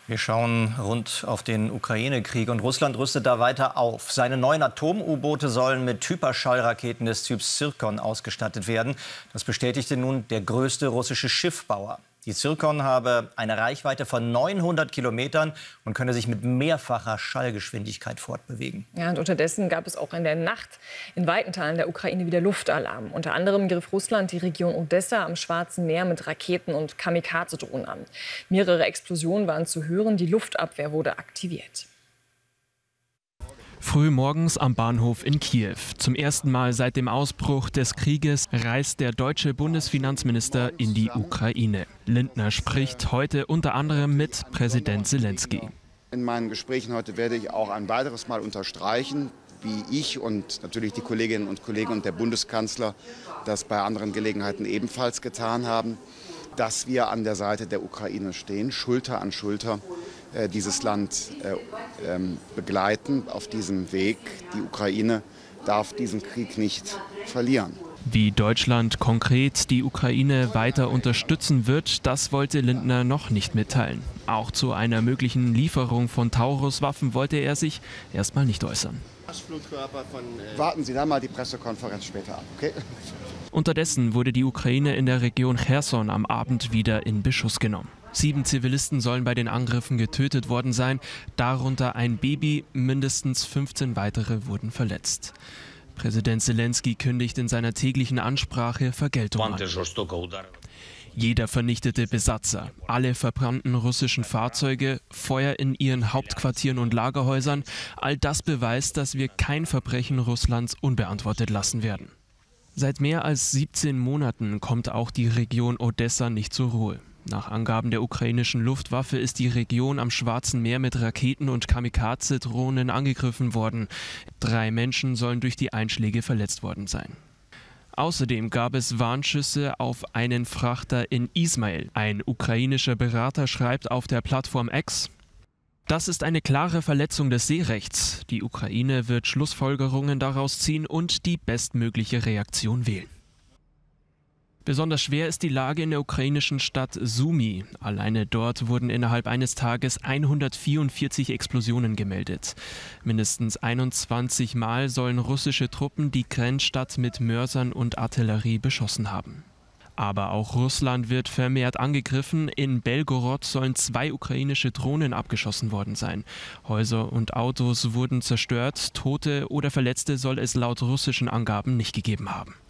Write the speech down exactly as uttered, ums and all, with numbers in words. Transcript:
Wir schauen rund auf den Ukraine-Krieg und Russland rüstet da weiter auf. Seine neuen Atom-U-Boote sollen mit Hyperschallraketen des Typs Zirkon ausgestattet werden. Das bestätigte nun der größte russische Schiffbauer. Die Zirkon habe eine Reichweite von neunhundert Kilometern und könne sich mit mehrfacher Schallgeschwindigkeit fortbewegen. Ja, und unterdessen gab es auch in der Nacht in weiten Teilen der Ukraine wieder Luftalarm. Unter anderem griff Russland die Region Odessa am Schwarzen Meer mit Raketen und Kamikaze-Drohnen an. Mehrere Explosionen waren zu hören, die Luftabwehr wurde aktiviert. Früh morgens am Bahnhof in Kiew. Zum ersten Mal seit dem Ausbruch des Krieges reist der deutsche Bundesfinanzminister in die Ukraine. Lindner spricht heute unter anderem mit Präsident Selenskyj. In meinen Gesprächen heute werde ich auch ein weiteres Mal unterstreichen, wie ich und natürlich die Kolleginnen und Kollegen und der Bundeskanzler das bei anderen Gelegenheiten ebenfalls getan haben, dass wir an der Seite der Ukraine stehen, Schulter an Schulter äh, dieses Land äh, ähm, begleiten auf diesem Weg. Die Ukraine darf diesen Krieg nicht verlieren. Wie Deutschland konkret die Ukraine weiter unterstützen wird, das wollte Lindner noch nicht mitteilen. Auch zu einer möglichen Lieferung von Taurus-Waffen wollte er sich erstmal nicht äußern. Warten Sie dann mal die Pressekonferenz später ab, okay? Unterdessen wurde die Ukraine in der Region Cherson am Abend wieder in Beschuss genommen. Sieben Zivilisten sollen bei den Angriffen getötet worden sein, darunter ein Baby, mindestens fünfzehn weitere wurden verletzt. Präsident Selenskyj kündigt in seiner täglichen Ansprache Vergeltung an. Jeder vernichtete Besatzer, alle verbrannten russischen Fahrzeuge, Feuer in ihren Hauptquartieren und Lagerhäusern, all das beweist, dass wir kein Verbrechen Russlands unbeantwortet lassen werden. Seit mehr als siebzehn Monaten kommt auch die Region Odessa nicht zur Ruhe. Nach Angaben der ukrainischen Luftwaffe ist die Region am Schwarzen Meer mit Raketen und Kamikaze-Drohnen angegriffen worden. Drei Menschen sollen durch die Einschläge verletzt worden sein. Außerdem gab es Warnschüsse auf einen Frachter in Ismail. Ein ukrainischer Berater schreibt auf der Plattform X: Das ist eine klare Verletzung des Seerechts. Die Ukraine wird Schlussfolgerungen daraus ziehen und die bestmögliche Reaktion wählen. Besonders schwer ist die Lage in der ukrainischen Stadt Sumy. Alleine dort wurden innerhalb eines Tages hundertvierundvierzig Explosionen gemeldet. Mindestens einundzwanzig Mal sollen russische Truppen die Grenzstadt mit Mörsern und Artillerie beschossen haben. Aber auch Russland wird vermehrt angegriffen. In Belgorod sollen zwei ukrainische Drohnen abgeschossen worden sein. Häuser und Autos wurden zerstört. Tote oder Verletzte soll es laut russischen Angaben nicht gegeben haben.